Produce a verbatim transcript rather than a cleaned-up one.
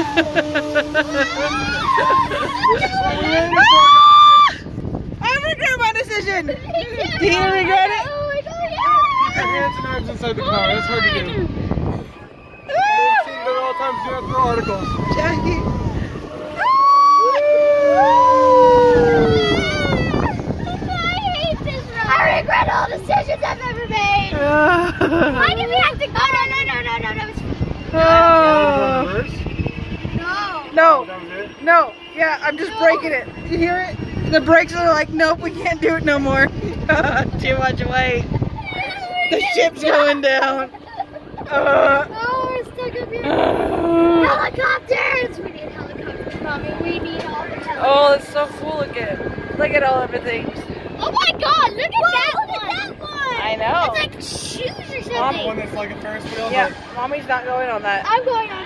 I regret my decision. Do you regret it? Oh my god, yeah. Keep your hands and arms inside the car. That's hard to do. I've seen it at all times. Do not throw articles. Jackie. I regret all decisions I've ever made. Why did we have to go? No, no, no, no, no, no. Oh. No. No. No. Yeah, I'm just breaking it. You hear it? The brakes are like, nope, we can't do it no more. Too much weight. The ship's going down. Uh, Oh, we're still gonna be uh, helicopters. We need helicopters, mommy. We need all the helicopters. oh, it's so cool again. Look at all everything. Oh my god, look at Whoa, that look one. At that one. I know. It's like shoes or Mom, one something. that's like a Ferris wheel. Yeah, mommy's not going on that. I'm going on